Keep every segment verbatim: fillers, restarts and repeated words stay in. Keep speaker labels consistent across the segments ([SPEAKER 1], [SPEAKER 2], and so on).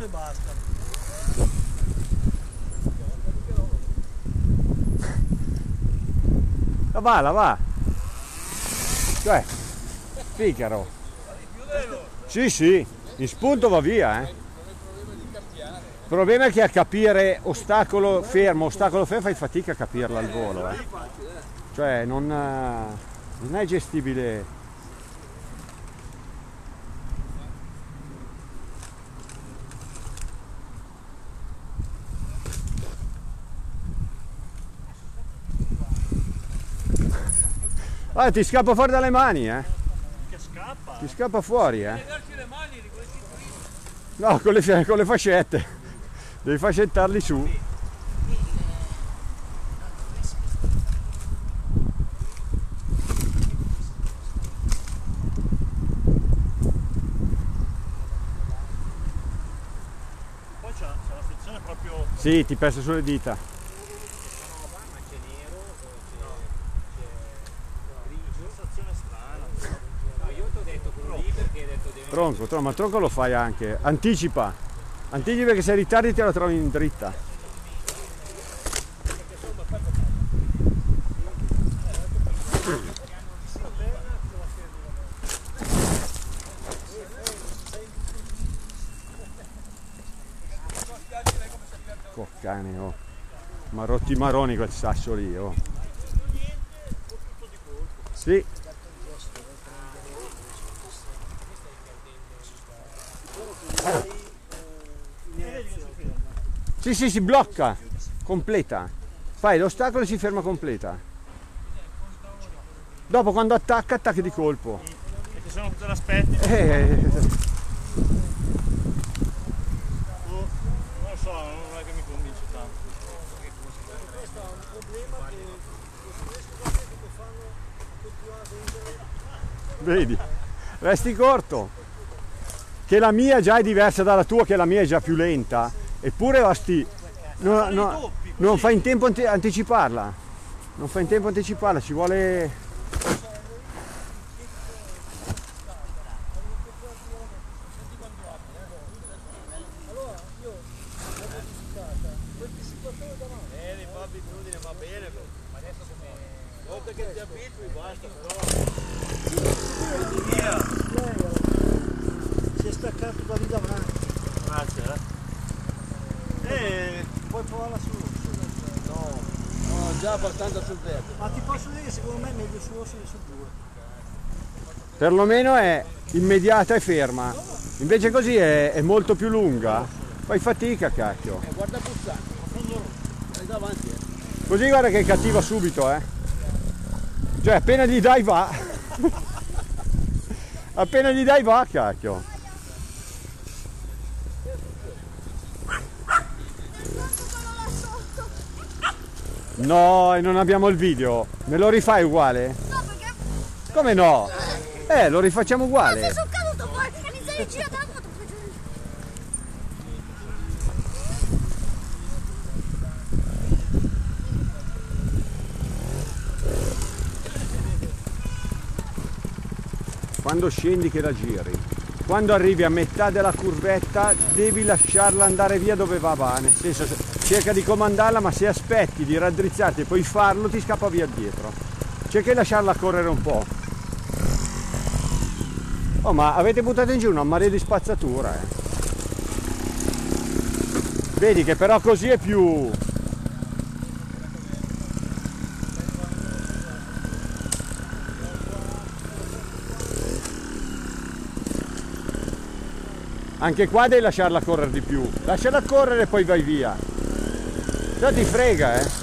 [SPEAKER 1] e basta.
[SPEAKER 2] La va, la va. Cioè, picaro. Sì, sì, in spunto va via, eh. Il problema è che a capire ostacolo fermo, ostacolo fermo fai fatica a capirla al volo, eh. Cioè non, non è gestibile. Ah, ti scappa fuori dalle mani, eh.
[SPEAKER 1] Che scappa?
[SPEAKER 2] Ti scappa fuori, eh.
[SPEAKER 1] Legarci le mani di quei cinturini.
[SPEAKER 2] No, con le, con le fascette. Devi fascettarli su.
[SPEAKER 1] Poi c'è la sezione proprio...
[SPEAKER 2] Sì, ti pesa sulle dita. Tronco, tronco, ma tronco lo fai anche. Anticipa. Anticipa che se ritardi te lo trovi in dritta. Coccane, oh. Ma rotti maroni quel sasso lì, oh. Sì. Sì, sì, si blocca, completa. Fai l'ostacolo e si ferma completa. Dopo quando attacca, attacchi di colpo.
[SPEAKER 1] E se non te l'aspetti?
[SPEAKER 2] Eh.
[SPEAKER 1] Non lo so, non è che mi convince tanto.
[SPEAKER 3] Questo è un problema che i tedeschi che fanno continuare a vendere.
[SPEAKER 2] Vedi, resti corto. Che la mia già è diversa dalla tua, che la mia è già più lenta. Eppure Osti, no, no, non fai in tempo a anticiparla, non fai in tempo a anticiparla, ci vuole...
[SPEAKER 3] Allora io l'ho modificata, quel dissipatore davanti.
[SPEAKER 1] Bene, l'abitudine va bene, ma adesso come... Volta che ti abitui basta, però... Via!
[SPEAKER 3] Si è staccato da lì davanti.
[SPEAKER 1] Grazie, eh.
[SPEAKER 3] Puoi provarla su, su
[SPEAKER 1] No, no, già abbastanza sul verde.
[SPEAKER 3] ma ti posso dire che secondo me è meglio su Rossi che su due.
[SPEAKER 2] Perlomeno è immediata e ferma, invece così è, è molto più lunga, fai fatica cacchio.
[SPEAKER 1] Eh, guarda Buzzano, è davanti, eh.
[SPEAKER 2] Così guarda che è cattiva subito, eh. Cioè appena gli dai va. Appena gli dai va cacchio. No, e non abbiamo il video. Me lo rifai uguale?
[SPEAKER 4] No, perché...
[SPEAKER 2] Come no? Eh, lo rifacciamo uguale.
[SPEAKER 4] Ma sono caduto poi, mi sei girato la foto.
[SPEAKER 2] Quando scendi che la giri. Quando arrivi a metà della curvetta devi lasciarla andare via dove va, va. Nel senso, cerca di comandarla, ma se aspetti di raddrizzarti e poi farlo ti scappa via dietro. Cerca di lasciarla correre un po'. Oh, ma avete buttato in giù una marea di spazzatura, eh. Vedi che però così è più... Anche qua devi lasciarla correre di più. Lasciala correre e poi vai via. Già ti frega, eh.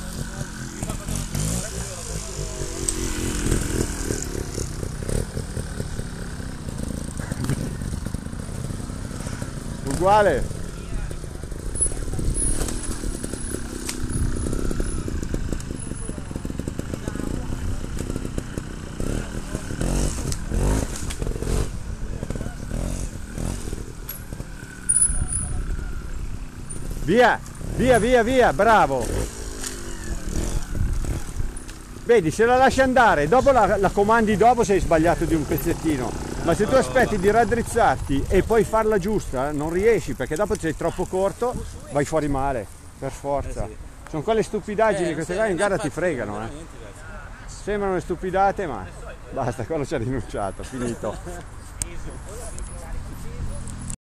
[SPEAKER 2] Uguale. Via, via, via, via, bravo. Vedi, se la lasci andare, dopo la, la comandi dopo se hai sbagliato di un pezzettino. Ma se tu aspetti di raddrizzarti e poi farla giusta, non riesci, perché dopo sei troppo corto, vai fuori male, per forza. Sono quelle stupidaggini, queste qua in gara ti fregano, eh. Sembrano stupidate, ma basta, quello ci ha rinunciato, finito.